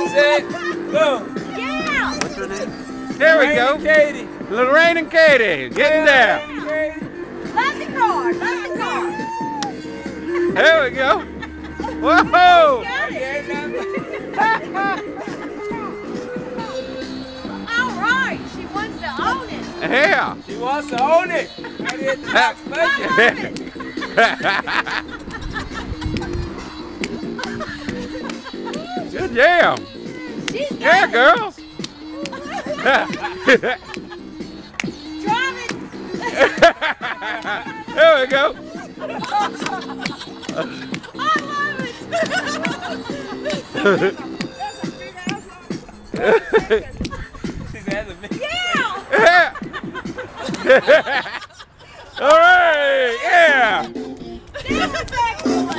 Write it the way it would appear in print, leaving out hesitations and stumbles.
set, go. Yeah. What's her name? There we go. Lorrine and Katie. Lorraine and Katie, getting there. Lorrine and Katie. Love the car. Love the car. There we go. Whoa! Got it. All right. She wants to own it. Yeah. She wants to own it. Right here at the Knox I Budget. love it. Good jam. She's got Yeah, it. girls. Drive it. There we go. I love it. She has a big. Yeah. Yeah. All right. Yeah. That was excellent.